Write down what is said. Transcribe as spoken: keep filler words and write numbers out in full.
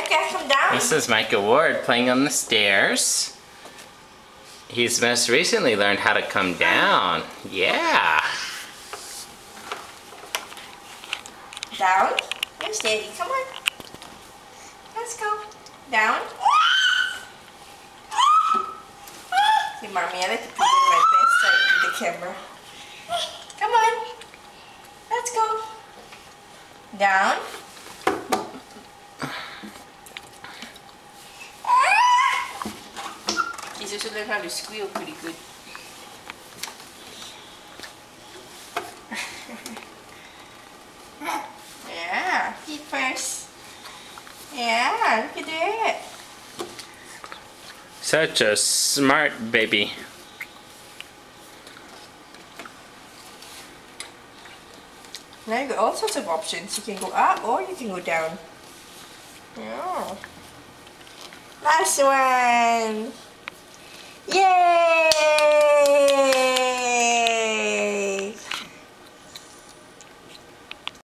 Micah, come down. This is Micah Ward playing on the stairs. He's most recently learned how to come down. Yeah. Down. Yes, Daddy. Come on. Let's go. Down. See, Mommy, I like to put in my best side with the camera. Come on. Let's go. Down. He's also learned how to squeal pretty good. Yeah, feet first. Yeah, look at that. Such a smart baby. Now you got all sorts of options. You can go up or you can go down. Yeah. Last one. Yay!